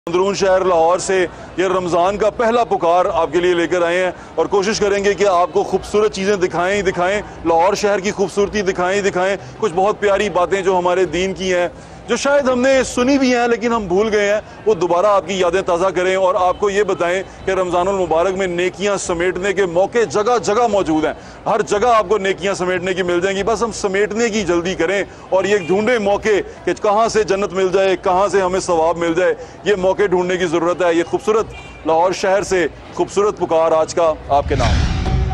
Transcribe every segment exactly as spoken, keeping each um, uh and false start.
अंदरून शहर लाहौर से ये रमज़ान का पहला पुकार आपके लिए लेकर आए हैं और कोशिश करेंगे कि आपको खूबसूरत चीज़ें दिखाएं ही दिखाएं, लाहौर शहर की खूबसूरती दिखाएं ही दिखाएं, कुछ बहुत प्यारी बातें जो हमारे दीन की हैं, जो शायद हमने सुनी भी हैं लेकिन हम भूल गए हैं, वो दोबारा आपकी यादें ताज़ा करें और आपको ये बताएं कि रमज़ानुल मुबारक में नेकियां समेटने के मौके जगह जगह मौजूद हैं। हर जगह आपको नेकियां समेटने की मिल जाएंगी, बस हम समेटने की जल्दी करें और ये ढूंढें मौके कि कहाँ से जन्नत मिल जाए, कहाँ से हमें सवाब मिल जाए। ये मौके ढूंढने की ज़रूरत है। ये खूबसूरत लाहौर शहर से खूबसूरत पुकार आज का आपके नाम।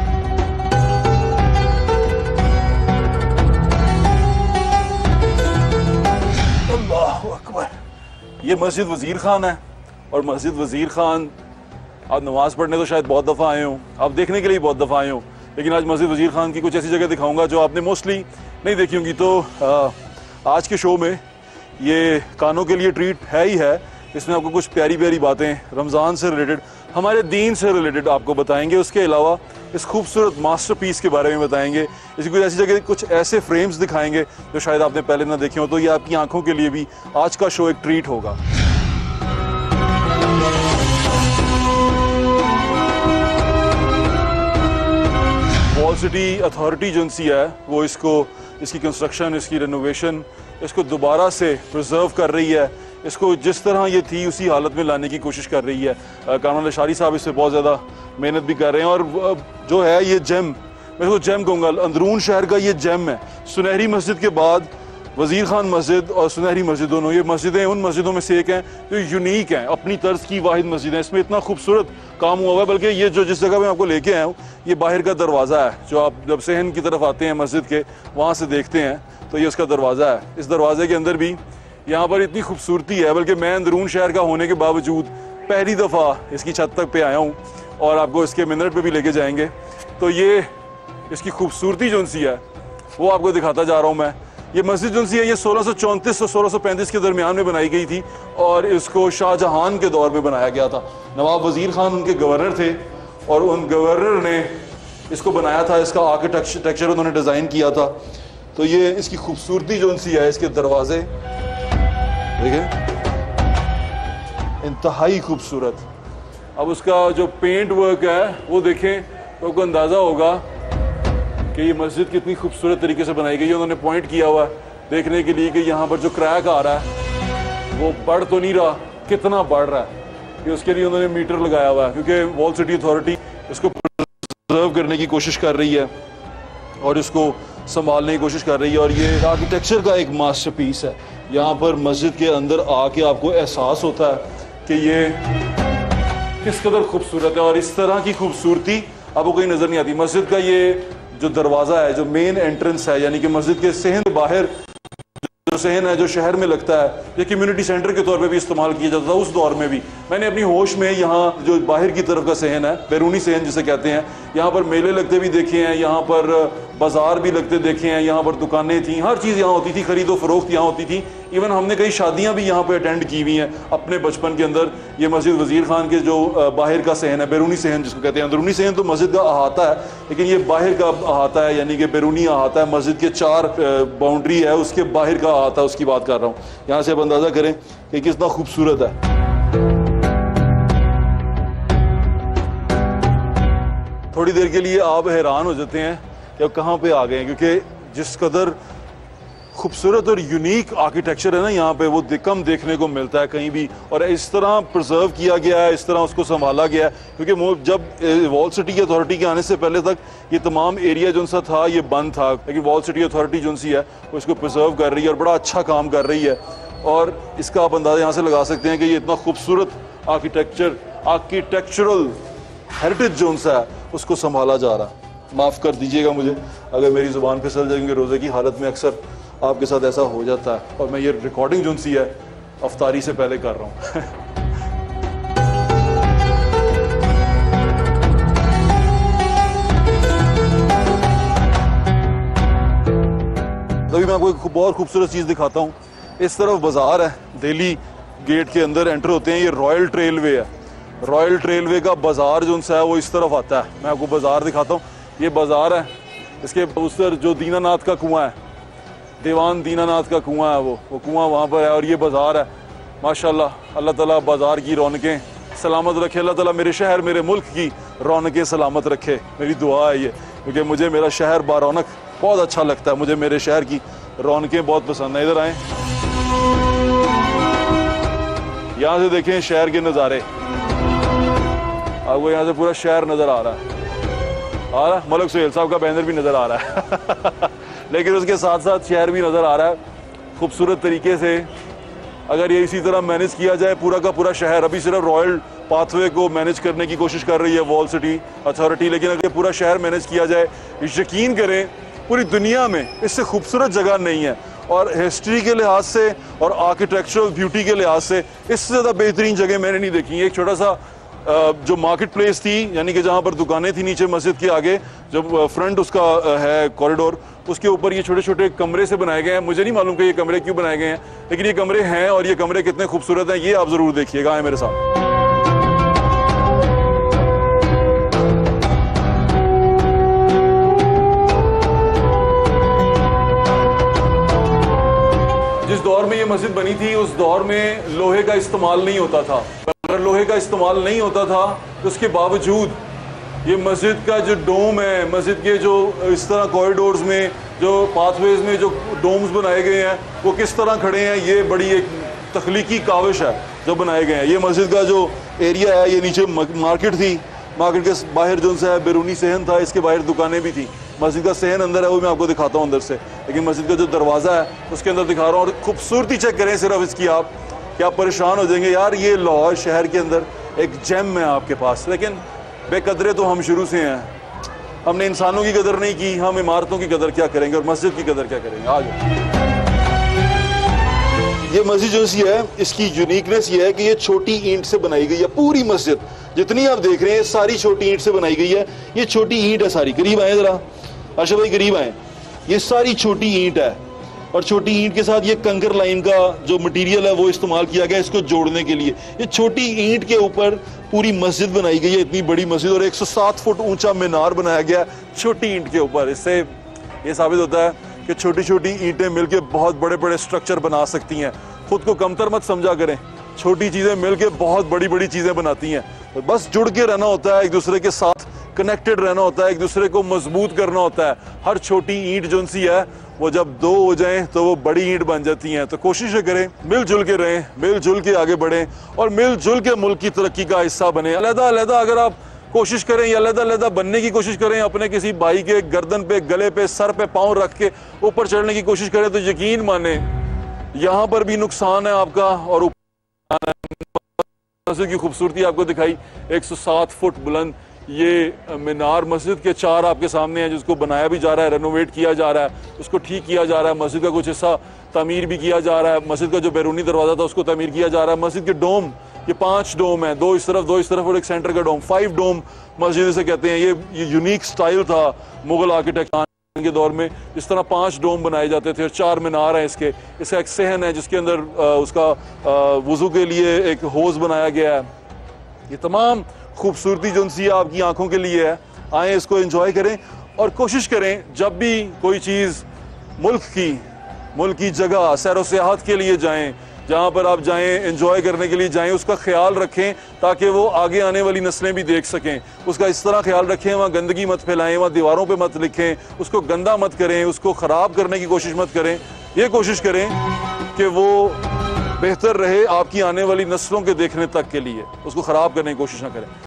ये मस्जिद वज़ीर खान है और मस्जिद वज़ीर खान आप नमाज़ पढ़ने तो शायद बहुत दफ़ा आए हों, आप देखने के लिए बहुत दफ़ा आए हों, लेकिन आज मस्जिद वज़ीर खान की कुछ ऐसी जगह दिखाऊंगा जो आपने मोस्टली नहीं देखी होंगी। तो आ, आज के शो में ये कानों के लिए ट्रीट है ही है। इसमें आपको कुछ प्यारी प्यारी बातें रमज़ान से रिलेटेड, हमारे दीन से रिलेटेड आपको बताएंगे। उसके अलावा इस खूबसूरत मास्टरपीस के बारे में बताएंगे। इसी कुछ ऐसी जगह कुछ ऐसे फ्रेम्स दिखाएंगे जो शायद आपने पहले ना देखे हो। तो ये आपकी आंखों के लिए भी आज का शो एक ट्रीट होगा। वॉल सिटी अथॉरिटी जो सी है वो इसको, इसकी कंस्ट्रक्शन, इसकी रेनोवेशन, इसको दोबारा से प्रिजर्व कर रही है। इसको जिस तरह ये थी उसी हालत में लाने की कोशिश कर रही है। कानून अशारी साहब इससे बहुत ज़्यादा मेहनत भी कर रहे हैं और जो है ये जेम, मैं इसको जेम कहूँगा, अंदरून शहर का ये जेम है। सुनहरी मस्जिद के बाद वज़ीर खान मस्जिद और सुनहरी मस्जिद दोनों ये मस्जिदें उन मस्जिदों में से एक हैं जो यूनिक हैं, अपनी तर्ज की वाहिद मस्जिद है। इसमें इतना खूबसूरत काम हुआ हुआ है, बल्कि ये जो जिस जगह मैं आपको लेके आया हूँ ये बाहर का दरवाज़ा है। जो आप जब सहन की तरफ आते हैं मस्जिद के, वहाँ से देखते हैं तो ये उसका दरवाज़ा है। इस दरवाजे के अंदर भी यहाँ पर इतनी खूबसूरती है, बल्कि मैं अंदरून शहर का होने के बावजूद पहली दफ़ा इसकी छत तक पे आया हूँ और आपको इसके मिनट पे भी लेके जाएंगे। तो ये इसकी खूबसूरती जो सी है वो आपको दिखाता जा रहा हूँ मैं। ये मस्जिद जो सी है ये सोलह सौ चौंतीस और सोलह सौ पैंतीस के दरमियान में बनाई गई थी और इसको शाहजहां के दौर में बनाया गया था। नवाब वज़ीर खान उनके गवर्नर थे और उन गवर्नर ने इसको बनाया था, इसका आर्किटेक्चर उन्होंने डिज़ाइन किया था। तो ये इसकी खूबसूरती जो सी है, इसके दरवाजे देखिए इंतहाई खूबसूरत। अब उसका जो पेंट वर्क है वो देखें तो आपको अंदाज़ा होगा कि ये मस्जिद कितनी खूबसूरत तरीके से बनाई गई है। उन्होंने पॉइंट किया हुआ है देखने के लिए कि यहाँ पर जो क्रैक आ रहा है वो बढ़ तो नहीं रहा, कितना बढ़ रहा है, कि उसके लिए उन्होंने मीटर लगाया हुआ है, क्योंकि वॉल सिटी अथॉरिटी इसको प्रिजर्व करने की कोशिश कर रही है और इसको संभालने की कोशिश कर रही है। और ये आर्किटेक्चर का एक मास्टरपीस है। यहाँ पर मस्जिद के अंदर आके आपको एहसास होता है कि ये किस कदर खूबसूरत है और इस तरह की खूबसूरती आपको कहीं नज़र नहीं आती। मस्जिद का ये जो दरवाज़ा है, जो मेन एंट्रेंस है, यानी कि मस्जिद के सहन के बाहर जो सहन है जो शहर में लगता है, ये कम्युनिटी सेंटर के तौर पे भी इस्तेमाल किया जाता था उस दौर में भी। मैंने अपनी होश में यहाँ जो बाहर की तरफ का सहन है, बैरूनी सहन जिसे कहते हैं, यहाँ पर मेले लगते भी देखे हैं, यहाँ पर बाजार भी लगते देखे हैं, यहाँ पर दुकानें थी, हर चीज़ यहाँ होती थी, खरीदो फरोख्त यहाँ होती थी। इवन हमने कई शादियाँ भी यहाँ पर अटेंड की हुई हैं अपने बचपन के अंदर। ये मस्जिद वज़ीर खान के जो बाहर का सहन है, बैरूनी सहन जिसको कहते हैं, अंदरूनी सहन तो मस्जिद का अहाता है, लेकिन ये बाहर का अहाता है, यानी कि बैरूनी अहाता है। मस्जिद के चार बाउंड्री है, उसके बाहर का अहाता, उसकी बात कर रहा हूँ। यहाँ से आप अंदाज़ा करें कि कितना खूबसूरत है। थोड़ी देर के लिए आप हैरान हो जाते हैं कि अब कहाँ पे आ गए हैं, क्योंकि जिस कदर खूबसूरत और यूनिक आर्किटेक्चर है ना यहाँ पे, वो कम देखने को मिलता है कहीं भी। और इस तरह प्रिजर्व किया गया है, इस तरह उसको संभाला गया है, क्योंकि जब वॉल सिटी अथॉरिटी के आने से पहले तक ये तमाम एरिया जो सा था ये बंद था, लेकिन वॉल सिटी अथॉरिटी जो सी है वो इसको प्रिजर्व कर रही है और बड़ा अच्छा काम कर रही है। और इसका आप अंदाज़ा यहाँ से लगा सकते हैं कि ये इतना खूबसूरत आर्किटेक्चर, आर्किटेक्चरल हेरिटेज जो सा है उसको संभाला जा रहा है। माफ़ कर दीजिएगा मुझे अगर मेरी ज़ुबान फिसल जाएंगे, रोज़े की हालत में अक्सर आपके साथ ऐसा हो जाता है और मैं ये रिकॉर्डिंग जो सी है अफ्तारी से पहले कर रहा हूँ। तभी मैं आपको एक बहुत खूबसूरत चीज़ दिखाता हूँ। इस तरफ बाज़ार है, दिल्ली गेट के अंदर एंटर होते हैं, ये रॉयल ट्रेलवे है। रॉयल ट्रेलवे का बाज़ार जो सा है वो इस तरफ आता है। मैं आपको बाज़ार दिखाता हूँ, ये बाज़ार है, इसके उस तरफ जो दीनानाथ का कुआं है, दीवान दीनानाथ का कुआं है, वो वो कुआं वहाँ पर है और ये बाज़ार है। माशाल्लाह अल्लाह ताला बाज़ार की रौनकें सलामत रखे, अल्लाह ताला मेरे शहर मेरे मुल्क की रौनकें सलामत रखे, मेरी दुआ है ये, क्योंकि मुझे मेरा शहर बारौनक बहुत अच्छा लगता है, मुझे मेरे शहर की रौनकें बहुत पसंद है। इधर आएँ, यहाँ से देखें शहर के नज़ारे, आपको यहाँ से पूरा शहर नज़र आ रहा है, आ रहा मलक सुहेल साहब का बैनर भी नज़र आ रहा है लेकिन उसके साथ साथ शहर भी नज़र आ रहा है खूबसूरत तरीके से। अगर ये इसी तरह मैनेज किया जाए पूरा का पूरा शहर, अभी सिर्फ रॉयल पाथवे को मैनेज करने की कोशिश कर रही है वॉल सिटी अथॉरिटी, लेकिन अगर पूरा शहर मैनेज किया जाए, यकीन करें पूरी दुनिया में इससे खूबसूरत जगह नहीं है, और हिस्ट्री के लिहाज से और आर्किटेक्चरल ब्यूटी के लिहाज से इससे ज़्यादा बेहतरीन जगह मैंने नहीं देखी। एक छोटा सा जो मार्केट प्लेस थी, यानी कि जहाँ पर दुकानें थी नीचे मस्जिद के आगे, जब फ्रंट उसका है कॉरिडोर, उसके ऊपर ये छोटे छोटे कमरे से बनाए गए हैं। मुझे नहीं मालूम कि ये कमरे क्यों बनाए गए हैं, लेकिन ये कमरे हैं, और ये कमरे कितने खूबसूरत हैं ये आप ज़रूर देखिएगा। आए मेरे साथ। जिस दौर में ये मस्जिद बनी थी उस दौर में लोहे का इस्तेमाल नहीं होता था। अगर लोहे का इस्तेमाल नहीं होता था तो उसके बावजूद ये मस्जिद का जो डोम है, मस्जिद के जो इस तरह कॉरिडोर्स में जो पाथवेज में जो डोम्स बनाए गए हैं वो किस तरह खड़े हैं, ये बड़ी एक तख्लीकी काविश है जो बनाए गए हैं। ये मस्जिद का जो एरिया है, ये नीचे मार्केट थी, मार्केट के बाहर जो सा है बैरूनी सहन था, इसके बाहर दुकानें भी थी। मस्जिद का सहन अंदर है, वो मैं आपको दिखाता हूँ अंदर से, लेकिन मस्जिद का जो दरवाज़ा है उसके अंदर दिखा रहा हूँ। और खूबसूरती चेक करें सिर्फ इसकी, आप क्या परेशान हो जाएंगे यार, ये लाहौर शहर के अंदर एक जेम है आपके पास। लेकिन बेकदरे तो हम शुरू से हैं, हमने इंसानों की कदर नहीं की, हम इमारतों की कदर क्या करेंगे और मस्जिद की कदर क्या करेंगे। आज ये मस्जिद जो सी है, इसकी यूनिकनेस ये है कि ये छोटी ईंट से बनाई गई है। पूरी मस्जिद जितनी आप देख रहे हैं सारी छोटी ईंट से बनाई गई है। ये छोटी ईंट है सारी, करीब आए जरा आशा भाई, करीब आए। ये सारी छोटी ईंट है, और छोटी ईंट के साथ ये कंकर लाइन का जो मटेरियल है वो इस्तेमाल किया गया इसको जोड़ने के लिए। ये छोटी ईंट के ऊपर पूरी मस्जिद बनाई गई है, इतनी बड़ी मस्जिद, और एक सौ सात फुट ऊंचा मीनार बनाया गया छोटी ईंट के ऊपर। इससे ये साबित होता है कि छोटी छोटी ईंटें मिलकर बहुत बड़े बड़े स्ट्रक्चर बना सकती हैं। खुद को कमतर मत समझा करें, छोटी चीज़ें मिलकर बहुत बड़ी बड़ी चीज़ें बनाती हैं। तो बस जुड़ के रहना होता है, एक दूसरे के साथ कनेक्टेड रहना होता है, एक दूसरे को मजबूत करना होता है। हर छोटी ईंट जो सी है वो जब दो हो जाएं तो वो बड़ी ईंट बन जाती हैं। तो कोशिश करें मिलजुल के रहें, मिलजुल के आगे बढ़ें, और मिलजुल के मुल्क की तरक्की का हिस्सा बने। अलहदा अलहदा अगर आप कोशिश करें या अलहदा अलहदा बनने की कोशिश करें, अपने किसी भाई के गर्दन पे, गले पे, सर पे पाँव रख के ऊपर चढ़ने की कोशिश करें, तो यकीन माने यहाँ पर भी नुकसान है आपका और ऊपर मस्जिद की खूबसूरती आपको दिखाई। एक सौ सात फुट बुलंद ये मीनार मस्जिद के चार आपके सामने है, जिसको बनाया भी जा रहा है, रेनोवेट किया जा रहा है, उसको ठीक किया जा रहा है। मस्जिद का कुछ हिस्सा तमीर भी किया जा रहा है, मस्जिद का जो बैरूनी दरवाज़ा था उसको तमीर किया जा रहा है। मस्जिद के डोम, ये पांच डोम है, दो इस तरफ दो इस तरफ और एक सेंटर का डोम, फाइव डोम मस्जिद से कहते हैं। ये ये यूनिक स्टाइल था मुगल आर्किटेक्चर के दौर में, इस तरह पांच डोम बनाए जाते थे और चार मीनार हैं इसके। इसका एक सहन है जिसके अंदर आ, उसका वज़ू के लिए एक होज़ बनाया गया है। ये तमाम खूबसूरती जो सी आपकी आंखों के लिए है, आए इसको एंजॉय करें और कोशिश करें जब भी कोई चीज़ मुल्क की मुल्क की जगह सैर व सियाहत के लिए जाएं, जहाँ पर आप जाएं एंजॉय करने के लिए जाएं, उसका ख्याल रखें ताकि वो आगे आने वाली नस्लें भी देख सकें। उसका इस तरह ख्याल रखें, वहाँ गंदगी मत फैलाएं, वहाँ दीवारों पे मत लिखें, उसको गंदा मत करें, उसको ख़राब करने की कोशिश मत करें। ये कोशिश करें कि वो बेहतर रहे आपकी आने वाली नस्लों के देखने तक के लिए, उसको ख़राब करने की कोशिश ना करें।